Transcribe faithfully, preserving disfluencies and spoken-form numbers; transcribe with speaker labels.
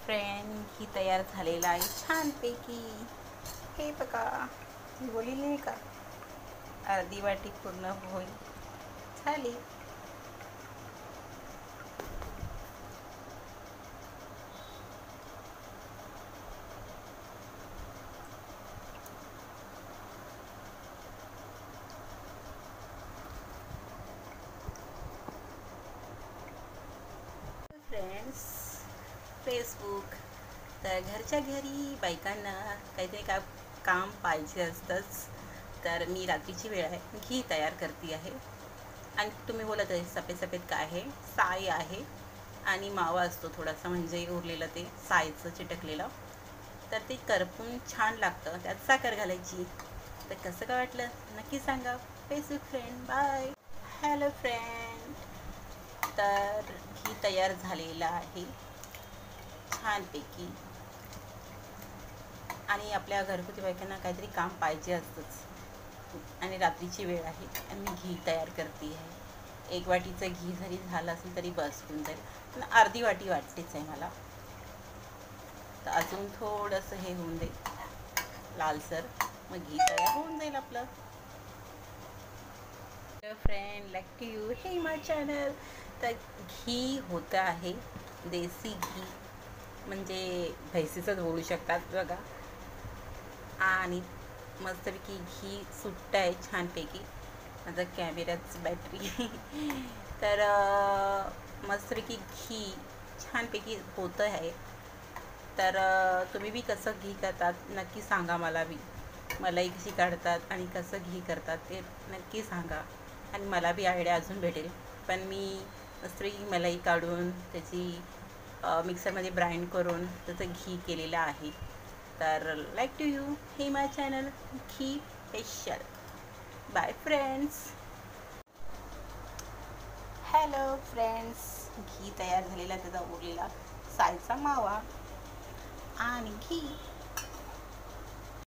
Speaker 1: Friend, घी तयार झालेला आहे छानपैकी. हे बघा, मी बोलली नाही का, अर्धी वाटी पूर्ण होईल झाली. फ्रेंड्स, फेसबुक तर घरच्या घरी बायकांना काहीतरी का काम पाहिजे असतंच. तर मी रात्रीची वेळ आहे, घी तयार करते आहे. आणि तुम्ही बोलत आहे सफेद सफेद काय आहे? साय आहे आणि मावा असतो थोडासा, म्हणजे उरलेलं ते सायचं चिटकलेलं. तर ते करपून छान लागतं. त्यात साखर घालायची. तर कसं काय वाटलं नक्की सांगा. Facebook friend, bye. Hello friend, तर घी तयार झालेलं आहे छानपैकी. आणि आपल्या घरगुती बायकांना काहीतरी काम पाहिजे असतंच. आणि रात्रीची वेळ आहे आणि मी घी तयार करते आहे. एक वाटीचं घी जरी झालं असेल तरी बस होऊन जाईल, पण अर्धी वाटी वाटतेच आहे मला. तर अजून थोडंसं हे होऊन दे लालसर, मग घी तयार होऊन जाईल आपलं. फ्रेंड, लाईक टू यू, हे माय चॅनल. तर घी होतं आहे देसी घी, म्हणजे म्हैसीचंच बोलू शकतात बघा. आणि मस्तपैकी घी सुट्ट आहे छानपैकी. माझा कॅमेराच बॅटरी तर मस्तपैकी घी छानपैकी होतं आहे. तर तुम्ही बी कसं घी करतात नक्की सांगा मला बी. मलाई कशी काढतात आणि कसं घी करतात ते नक्की सांगा. आणि मला बी आयडिया अजून भेटेल. पण मी मस्तपैकी मलाई काढून त्याची मिक्सरमध्ये ग्राइंड करून त्याचं घी केलेलं आहे. तर लाईक टू यू, हे माय चॅनल घी special. Bye friends. Hello friends, घी तयार झालेला, त्याचा उरलेला सायचा मावा आणि घी.